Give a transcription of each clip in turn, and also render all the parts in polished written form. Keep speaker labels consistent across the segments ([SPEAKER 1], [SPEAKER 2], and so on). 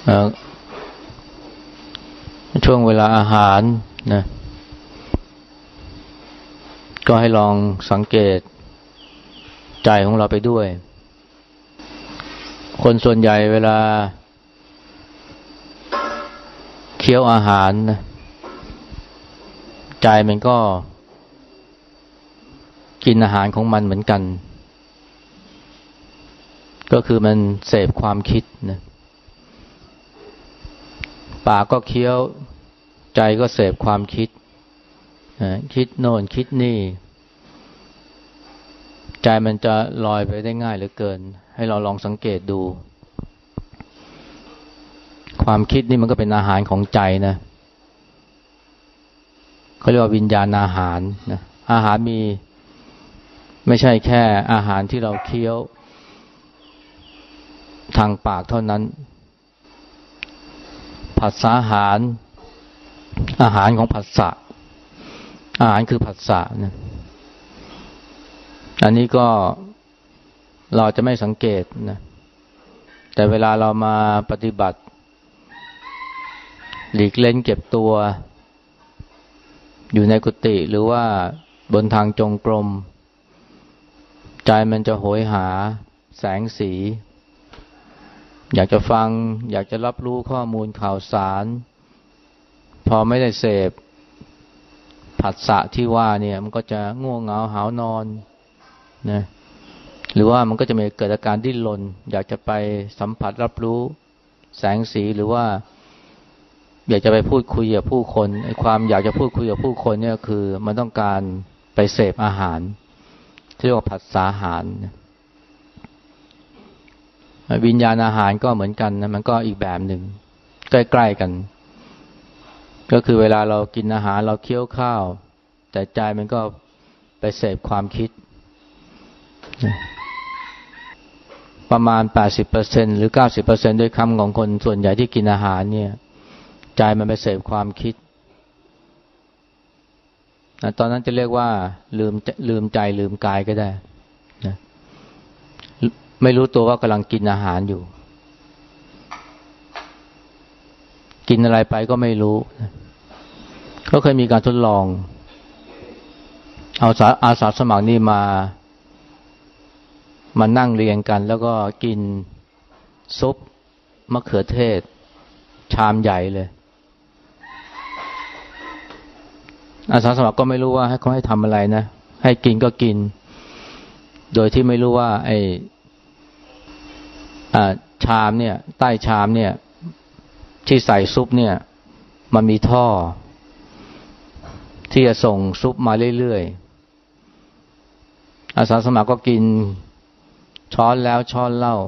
[SPEAKER 1] ช่วงเวลาอาหารนะก็ให้ลองสังเกตใจของเราไปด้วยคนส่วนใหญ่เวลาเคี้ยวอาหารนะใจมันก็กินอาหารของมันเหมือนกันก็คือมันเสพความคิดนะปากก็เคี้ยวใจก็เสพความคิดคิดโน่นคิดนี่ใจมันจะลอยไปได้ง่ายเหลือเกินให้เราลองสังเกตดูความคิดนี่มันก็เป็นอาหารของใจนะเขาเรียกว่าวิญญาณอาหารนะอาหารมีไม่ใช่แค่อาหารที่เราเคี้ยวทางปากเท่านั้นผัสสะอาหารของผัสสะอาหารคือผัสสะนะอันนี้ก็เราจะไม่สังเกตนะแต่เวลาเรามาปฏิบัติหลีกเล่นเก็บตัวอยู่ในกุฏิหรือว่าบนทางจงกรมใจมันจะโหยหาแสงสีอยากจะฟังอยากจะรับรู้ข้อมูลข่าวสารพอไม่ได้เสพผัสสะที่ว่าเนี่ยมันก็จะง่วงเหงาหาวนอนนะหรือว่ามันก็จะมีเกิดอาการดิ้นรนอยากจะไปสัมผัสรับรู้แสงสีหรือว่าอยากจะไปพูดคุยกับผู้คนไอ้ความอยากจะพูดคุยกับผู้คนเนี่ยคือมันต้องการไปเสพอาหารที่เรียกว่าผัสสะอาหารวิญญาณอาหารก็เหมือนกันนะมันก็อีกแบบหนึ่งใกล้ๆกันก็คือเวลาเรากินอาหารเราเคี้ยวข้าวแต่ใจมันก็ไปเสพความคิดประมาณ 80% หรือ 90% ด้วยคำของคนส่วนใหญ่ที่กินอาหารเนี่ยใจมันไปเสพความคิดตอนนั้นจะเรียกว่าลืมใจลืมกายก็ได้นะไม่รู้ตัวว่ากำลังกินอาหารอยู่กินอะไรไปก็ไม่รู้ก็เคยมีการทดลองเอาอาสาสมัครนี่มานั่งเรียงกันแล้วก็กินซุปมะเขือเทศชามใหญ่เลยอาสาสมัครก็ไม่รู้ว่าเขาให้ทำอะไรนะให้กินก็กินโดยที่ไม่รู้ว่าไอ้ชามเนี่ยใต้ชามเนี่ยที่ใส่ซุปเนี่ยมันมีท่อที่จะส่งซุปมาเรื่อยๆอาสาสมัครก็กินช้อนแล้วช้อนเล่า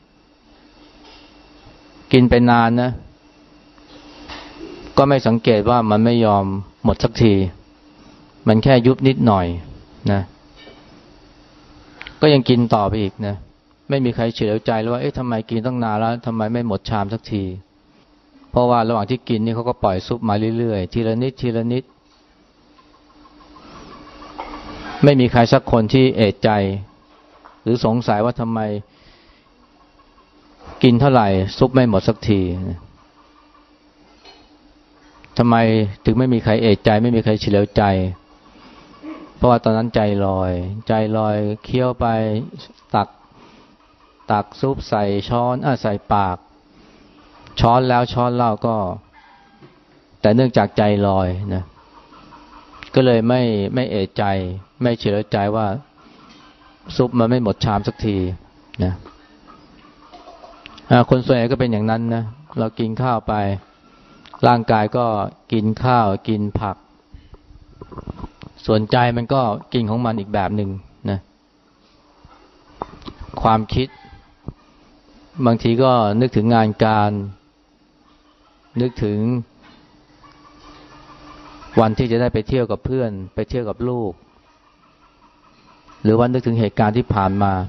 [SPEAKER 1] กินไปนานนะก็ไม่สังเกตว่ามันไม่ยอมหมดสักทีมันแค่ยุบนิดหน่อยนะก็ยังกินต่อไปอีกนะไม่มีใครเฉลียวใจเลยว่าเอ๊ะทำไมกินตั้งนานแล้วทำไมไม่หมดชามสักทีเพราะว่าระหว่างที่กินนี่เขาก็ปล่อยซุปมาเรื่อยๆทีละนิดทีละนิดไม่มีใครสักคนที่เอะใจหรือสงสัยว่าทำไมกินเท่าไหร่ซุปไม่หมดสักทีทำไมถึงไม่มีใครเอะใจไม่มีใครเฉลียวใจเพราะว่าตอนนั้นใจลอยเคี้ยวไปตักซุปใส่ช้อนใส่ปากช้อนแล้วช้อนเล่าก็แต่เนื่องจากใจลอยนะก็เลยไม่เอะใจไม่เฉลียวใจว่าซุปมันไม่หมดชามสักทีนะคนส่วนใหญ่ก็เป็นอย่างนั้นนะเรากินข้าวไปร่างกายก็กินข้าวกินผักส่วนใจมันก็กินของมันอีกแบบหนึ่งนะความคิดบางทีก็นึกถึงงานการนึกถึงวันที่จะได้ไปเที่ยวกับเพื่อนไปเที่ยวกับลูกหรือว่านึกถึงเหตุการณ์ที่ผ่านมา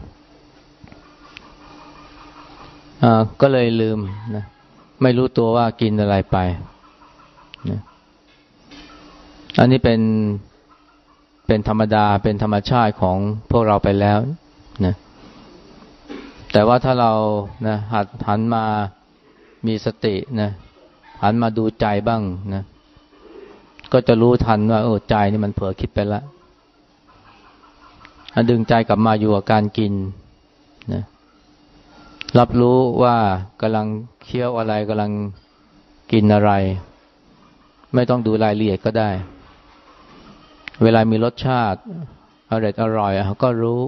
[SPEAKER 1] ก็เลยลืมนะไม่รู้ตัวว่ากินอะไรไปนะอันนี้เป็นธรรมดาเป็นธรรมชาติของพวกเราไปแล้วนะแต่ว่าถ้าเรานะหันมามีสตินะหันมาดูใจบ้างนะก็จะรู้ทันว่าใจนี่มันเผลอคิดไปแล้วดึงใจกลับมาอยู่กับการกินนะรับรู้ว่ากำลังเคี้ยวอะไรกำลังกินอะไรไม่ต้องดูรายละเอียดก็ได้เวลามีรสชาติอร่อยก็รู้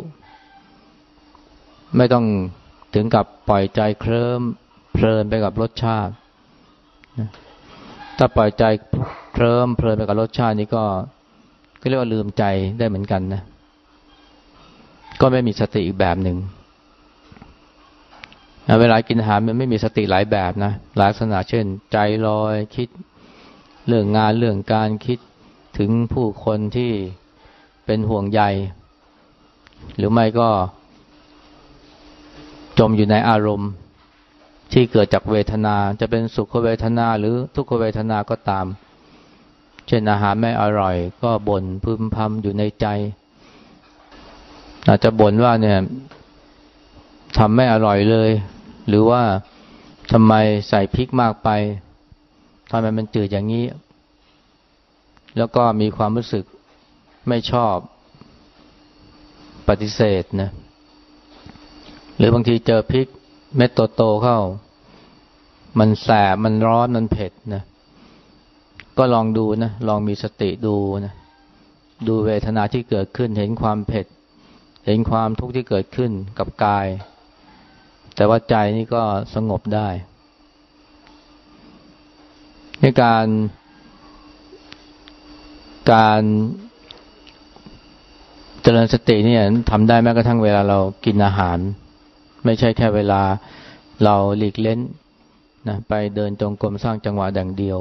[SPEAKER 1] ไม่ต้องถึงกับปล่อยใจเคลิ้มเพลินไปกับรสชาติถ้าปล่อยใจเคลิ้มเพลินไปกับรสชาตินี้ก็เรียกว่าลืมใจได้เหมือนกันนะก็ไม่มีสติอีกแบบหนึ่งเวลากินอาหารมันไม่มีสติหลายแบบนะลักษณะเช่นใจลอยคิดเรื่องงานเรื่องการคิดถึงผู้คนที่เป็นห่วงใยหรือไม่ก็จมอยู่ในอารมณ์ที่เกิดจากเวทนาจะเป็นสุขเวทนาหรือทุกขเวทนาก็ตามเช่นอาหารไม่อร่อยก็บ่นพึมพำอยู่ในใจอาจจะบ่นว่าเนี่ยทำไม่อร่อยเลยหรือว่าทำไมใส่พริกมากไปทำไมมันจืดอย่างนี้แล้วก็มีความรู้สึกไม่ชอบปฏิเสธนะหรือบางทีเจอพริกเม็ดโตๆเข้ามันแสบมันร้อนมันเผ็ดนะก็ลองดูนะลองมีสติดูนะดูเวทนาที่เกิดขึ้นเห็นความเผ็ดเห็นความทุกข์ที่เกิดขึ้นกับกายแต่ว่าใจนี่ก็สงบได้ในการเจริญสติเนี่ยทำได้แม้กระทั่งเวลาเรากินอาหารไม่ใช่แค่เวลาเราหลีกเล่นนะไปเดินจงกรมสร้างจังหวะดังเดียว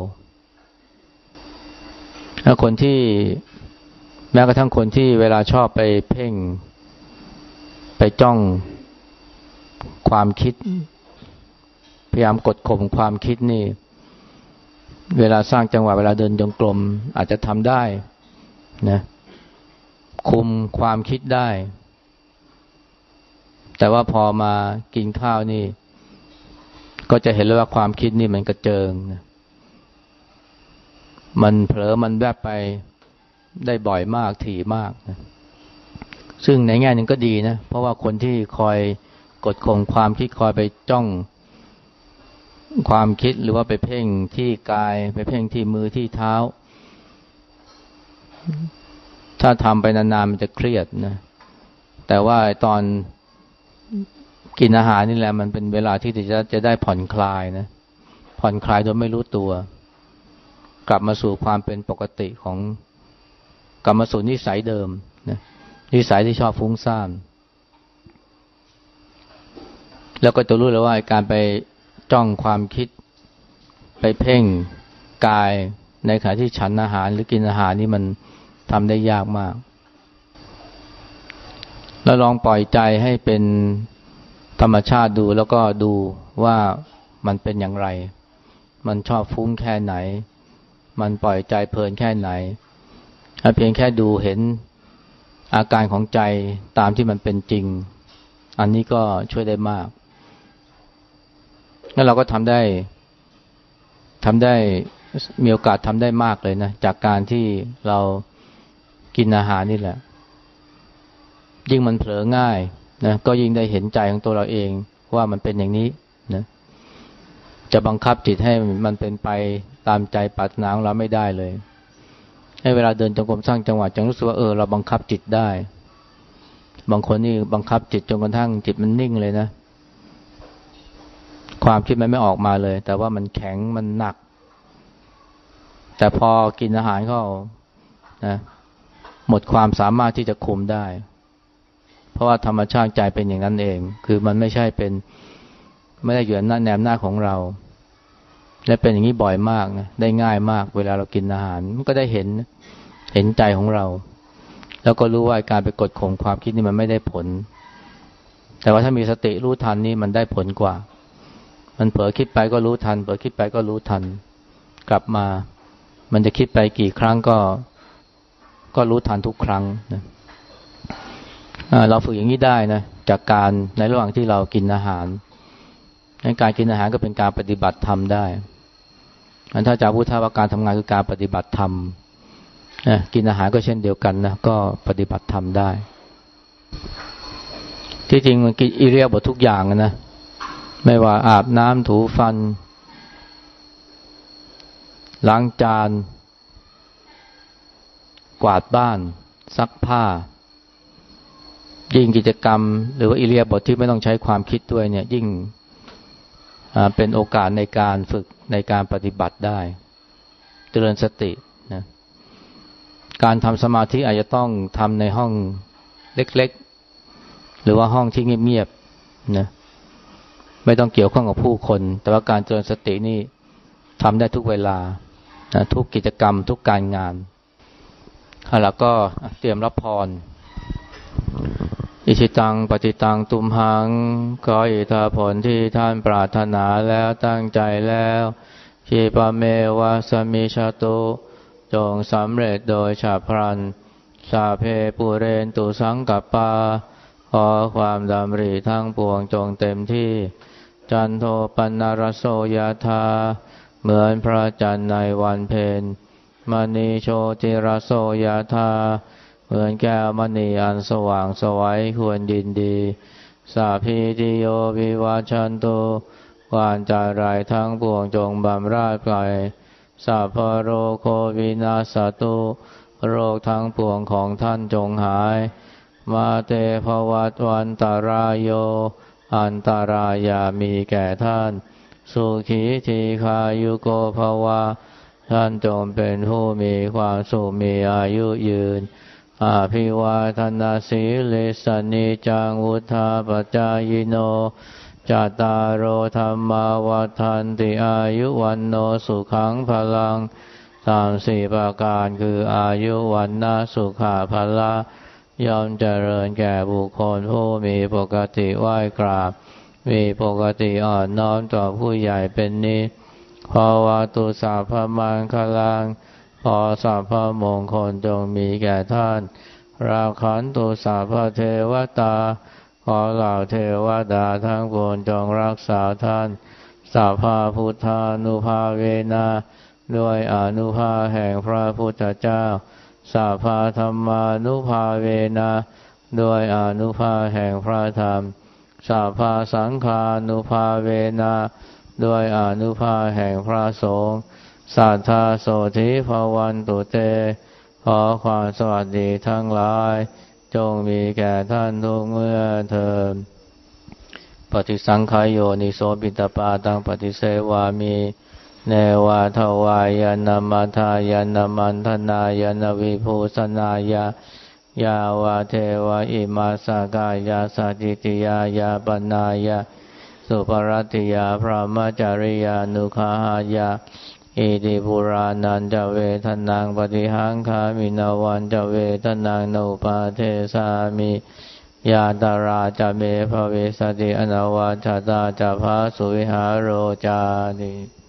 [SPEAKER 1] แล้วคนที่แม้กระทั่งคนที่เวลาชอบไปเพ่งไปจ้องความคิดพยายามกดข่มความคิดนี่เวลาสร้างจังหวะเวลาเดินจงกรมอาจจะทำได้นะคุมความคิดได้แต่ว่าพอมากินข้าวนี่ก็จะเห็นเลยว่าความคิดนี่มันกระเจิงนะมันเผลอมันแวบไปได้บ่อยมากถี่มากนะซึ่งในแง่นึงก็ดีนะเพราะว่าคนที่คอยกดข่มความคิดคอยไปจ้องความคิดหรือว่าไปเพ่งที่กายไปเพ่งที่มือที่เท้าถ้าทำไปนานๆมันจะเครียดนะแต่ว่าตอนกินอาหารนี่แหละมันเป็นเวลาที่จะได้ผ่อนคลายนะผ่อนคลายโดยไม่รู้ตัวกลับมาสู่ความเป็นปกติของกลับมาสู่นิสัยเดิมนะนิสัยที่ชอบฟุ้งซ่านแล้วก็จะรู้เลยว่าการไปจ้องความคิดไปเพ่งกายในขณะที่ฉันอาหารหรือกินอาหารนี่มันทำได้ยากมากแล้วลองปล่อยใจให้เป็นธรรมชาติดูแล้วก็ดูว่ามันเป็นอย่างไรมันชอบฟุ้งแค่ไหนมันปล่อยใจเพลินแค่ไหนเพียงแค่ดูเห็นอาการของใจตามที่มันเป็นจริงอันนี้ก็ช่วยได้มากแล้วเราก็ทำได้มีโอกาสทำได้มากเลยนะจากการที่เรากินอาหารนี่แหละยิ่งมันเผลอง่ายนะก็ยิ่งได้เห็นใจของตัวเราเองว่ามันเป็นอย่างนี้นะจะบังคับจิตให้มันเป็นไปตามใจปรารถนาของเราไม่ได้เลยให้เวลาเดินจงกรมสร้างจังหวะจังรู้สึกว่าเราบังคับจิตได้บางคนนี่บังคับจิตจนกระทั่งจิตมันนิ่งเลยนะความคิดมันไม่ออกมาเลยแต่ว่ามันแข็งมันหนักแต่พอกินอาหารเข้านะหมดความสามารถที่จะคุมได้เพราะว่าธรรมชาติใจเป็นอย่างนั้นเองคือมันไม่ได้อยู่ในแนวหน้าของเราและเป็นอย่างนี้บ่อยมากนะได้ง่ายมากเวลาเรากินอาหารมันก็ได้เห็นใจของเราแล้วก็รู้ว่าการไปกดข่มความคิดนี่มันไม่ได้ผลแต่ว่าถ้ามีสติรู้ทันนี่มันได้ผลกว่ามันเผลอคิดไปก็รู้ทันเผลอคิดไปก็รู้ทันกลับมามันจะคิดไปกี่ครั้งก็รู้ทันทุกครั้งนะเราฝึกอย่างนี้ได้นะจากการในระหว่างที่เรากินอาหารการกินอาหารก็เป็นการปฏิบัติธรรมได้ถ้าจากพุทธว่าการทำงานคือการปฏิบัติธรรมกินอาหารก็เช่นเดียวกันนะก็ปฏิบัติธรรมได้ที่จริงมันกินอิริยาบถทุกอย่างนะไม่ว่าอาบน้ำถูฟันล้างจานกวาดบ้านซักผ้ายิ่งกิจกรรมหรือว่าอิริยาบถที่ไม่ต้องใช้ความคิดด้วยเนี่ยยิ่งเป็นโอกาสในการฝึกในการปฏิบัติได้เจริญสตินะการทำสมาธิอาจจะต้องทำในห้องเล็กๆหรือว่าห้องที่เงียบๆนะไม่ต้องเกี่ยวข้องกับผู้คนแต่ว่าการเจริญสตินี่ทำได้ทุกเวลานะทุกกิจกรรมทุกการงานแล้วก็เตรียมรับพรอิชิตังปฏิตังตุมหังขออิทธาผลที่ท่านปรารถนาแล้วตั้งใจแล้วชีปะเมวะสมิชตุจงสำเร็จโดยฉับพลันสาเพปุเรนตุสังกัปปาขอความดำริทั้งปวงจงเต็มที่จันโทปนรสโสยธาเหมือนพระจันทร์ในวันเพ็ญมณีโชติรสโสยธาเหมือนแก้วมณีอันสว่างไสวควรยินดีสาพีติโยวิวัชชันตุวานจารายทั้งปวงจงบำราดไปสัพพโรโควินาศตุโรคทั้งปวงของท่านจงหายมาเตภวัตวันตรายโยอันตรายามีแก่ท่านสุขีทีคายุโกภวะท่านจงเป็นผู้มีความสุขมีอายุยืนอาภิวาทนาสีลิสนิจังวุธาปจายโนจัตตารโอธรรมาวัฏันติอายุวันโนสุขังพลังตามสี่ประการคืออายุวันนะสุขะพละย่อมเจริญแก่บุคคลผู้มีปกติไหว้กราบมีปกติอ่อนน้อมต่อผู้ใหญ่เป็นนิจภวตุสัพพมังคลังขอสัพพมงคลจงมีแก่ท่านราคันตุสัพพเทวตาขอเหล่าเทวดาทั้งปวงจงรักษาท่านสัพพพุทธานุภาเวนะด้วยอานุภาพแห่งพระพุทธเจ้าสัพพธรรมานุภาเวนะด้วยอานุภาพแห่งพระธรรมสัพพสังฆานุภาเวนะด้วยอานุภาพแห่งพระสงฆ์สัทธาโสธิภวันตุเตขอความสวัสดีทั้งหลายจงมีแก่ท่านทุกเมื่อเทอญปฏิสังขายโยนิโสปิตปาตังปฏิเสวามิเนวะทวายานามัทายานามันธนายานาวิภูสนายายาวะเทวะอิมาสกายาสัจจิติยายาปนายาสุปรัตติยาพระมจาริยานุขหายาอิติปุรานันจะเวทนังปฏิหังคามินาวันจะเวทนังโนปาเทสามิยาตาราจะเมภเวสติอนาวาชาตาจะพาสุวิหารโรจานิ